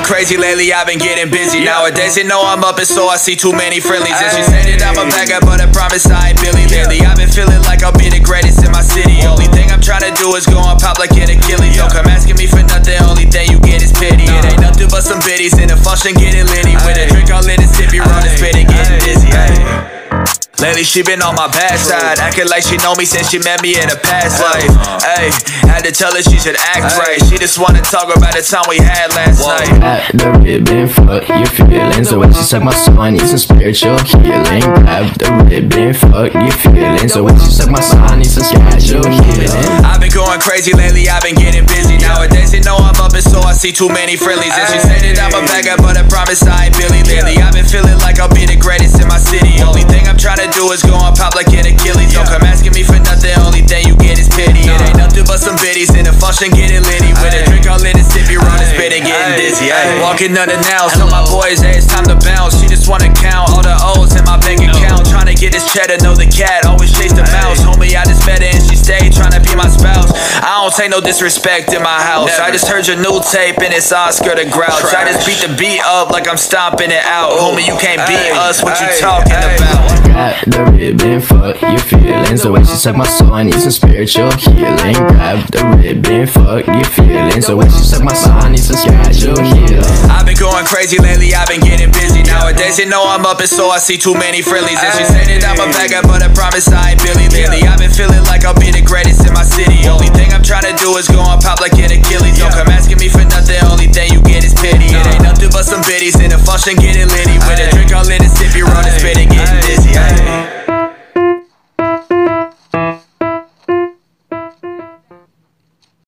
crazy lately, I've been getting busy. Nowadays, they know I'm up and so I see too many friendlies. And she said that I'm a bagger, but I promise I ain't Billy lately. I've been feeling like I'll be the greatest in my city. Only thing I'm trying to do is go on pop like an Achilles. Don't come asking me for nothing, only thing you get is pity. It ain't nothing but some biddies in a function getting litty. With a drink all in and sip, you run and spit and getting dizzy. Lately she been on my bad side, acting like she know me since she met me in a past life. Ayy, had to tell her she should act right. She just wanna talk about the time we had last night. At the ribbon, fuck your feelings. The way she suck my soul, I need some spiritual healing. Grab the ribbon, fuck your feelings. The way she suck my soul, I need some spiritual healing. I've been going crazy lately, I've been getting busy. Nowadays they know I'm up and so I see too many friendlies. And she said that I'm a bagger, but I promise I ain't Billy lately. I've been feeling like I'll be the greatest in my city. Only thing I'm trying to do is go on pop like an Achilles. Don't come asking me for nothing, only thing you get is pity. It ain't nothing but some biddies in a function getting litty. With a drink all in and sip, you run and spit and getting dizzy. Walking unannounced, tell my boys, hey, it's time to bounce. She just wanna count all the O's in my bank account. Trying to get this cheddar, know the cat, always chase the mouse. Homie, I just met her and she stayed trying to be my spouse. I don't take no disrespect in my house. I just heard your new tape and it's Oscar the Grouch. I just beat the beat up like I'm stomping it out. Homie, you can't beat us, what you talking about? Grab the ribbon, fuck your feelings. The way she suck my soul, I need some spiritual healing. Grab the ribbon, fuck your feelings. The way she suck my soul, I need some spiritual healing. I've been going crazy lately, I've been getting busy. Nowadays they know I'm up and so I see too many friendlies. And she said that I'm a bagger, but I promise I ain't Billy lately. I've been feeling like I'll be the greatest in my city. Only thing I'm trying to do is go on pop like an Achilles. Don't come asking me for nothing, only thing you get is pity. It ain't nothing but some biddies in a function getting litty.